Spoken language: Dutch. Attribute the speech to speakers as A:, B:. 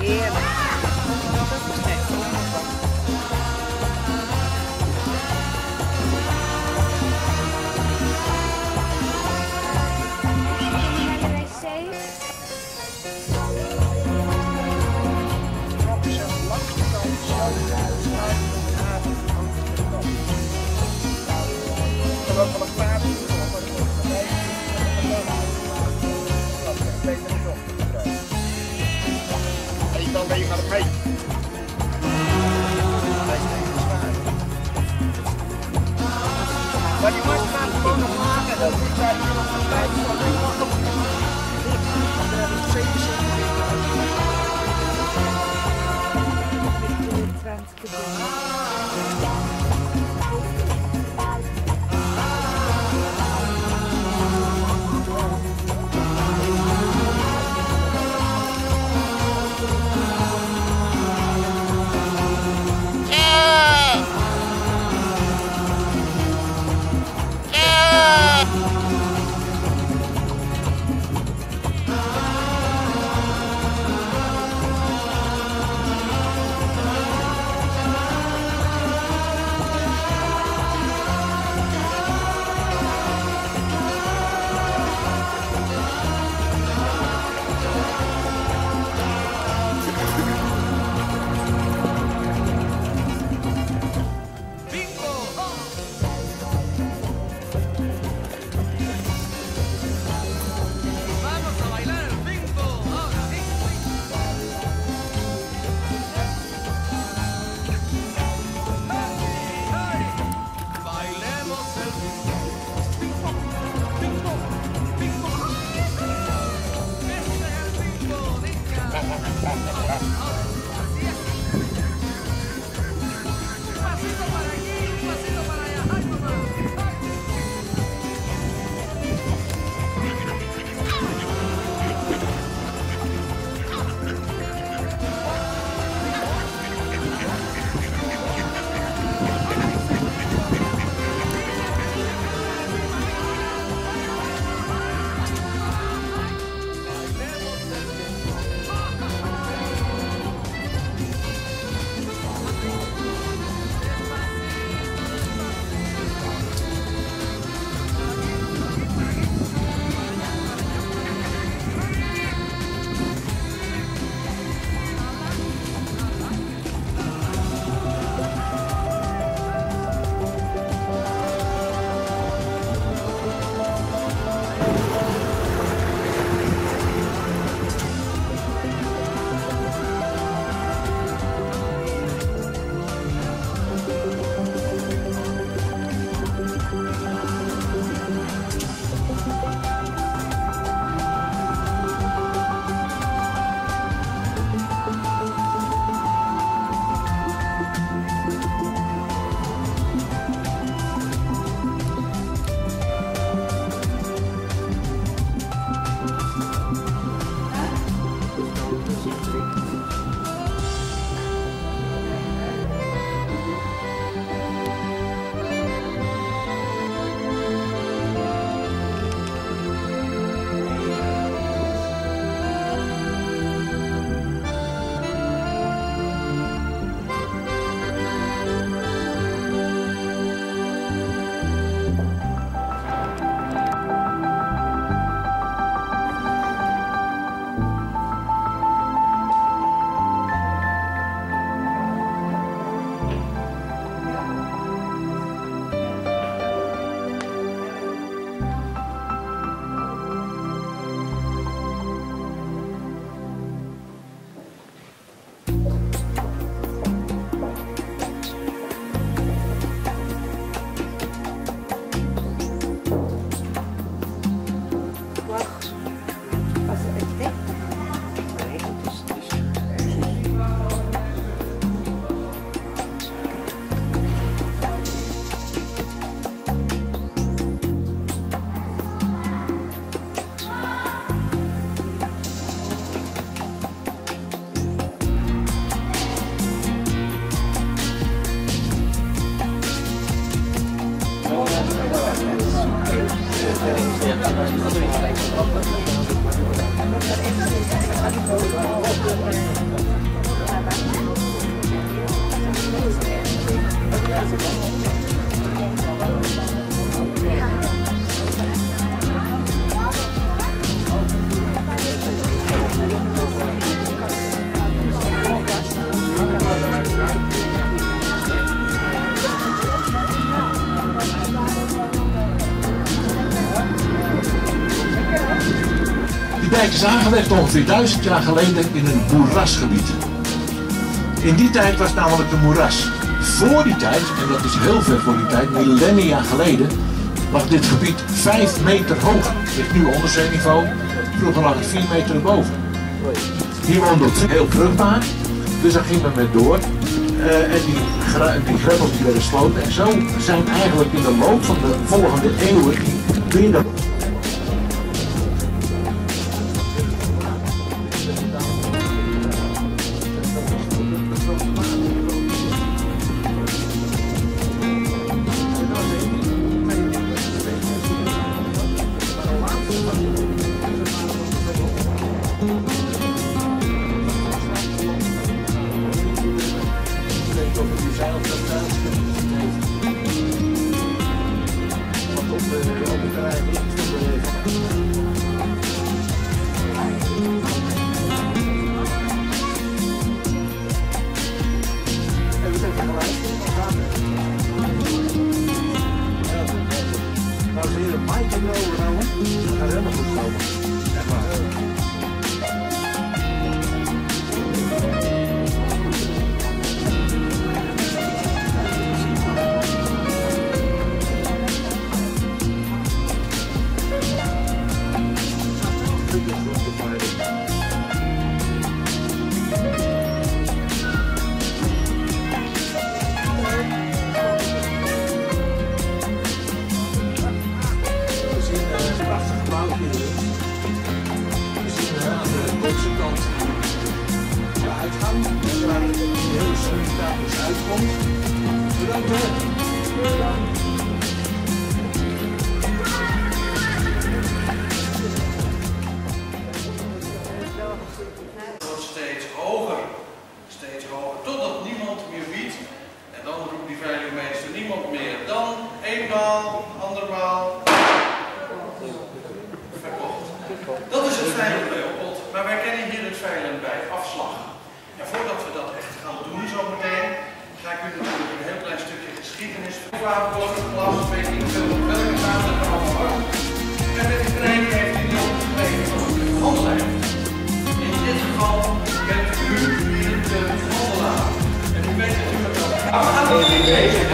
A: bien. Dan ben je naar het mee. Maar die mensen gaan gewoon nog maken. Dat is daar hier nog een tijd van. Ik mag nog niet. Dan heb ik 7
B: Gracias. Die dijk is aangelegd ongeveer 1000 jaar geleden in een moerasgebied. In die tijd was het namelijk een moeras. Voor die tijd, en dat is heel ver voor die tijd, millennia geleden, lag dit gebied 5 meter hoog. Het ligt nu onder zeeniveau, vroeger lag het 4 meter erboven. Hier woonde het heel vruchtbaar, dus daar ging men mee door. En die greppels die werden gesloten. En zo zijn eigenlijk in de loop van de volgende eeuwen weer de... Nou, ze hier een mic in overhouden. Dat gaat helemaal goed komen. Echt waar.
C: Steeds hoger, totdat niemand meer biedt. En dan roept die veilingmeester niemand meer. Dan eenmaal, andermaal. Verkocht. Dat is het veilen bij Leopold. Maar wij kennen hier het veilen bij afslag. En voordat we dat echt gaan doen zometeen, ga ik u natuurlijk een heel klein stukje geschiedenis vertellen. Weet ik veel op welke naam het allemaal was. En met de training heeft hij niet opgegeven van de handelaar. In dit geval bent u hier de handelaar. En u weet natuurlijk dat. We gaan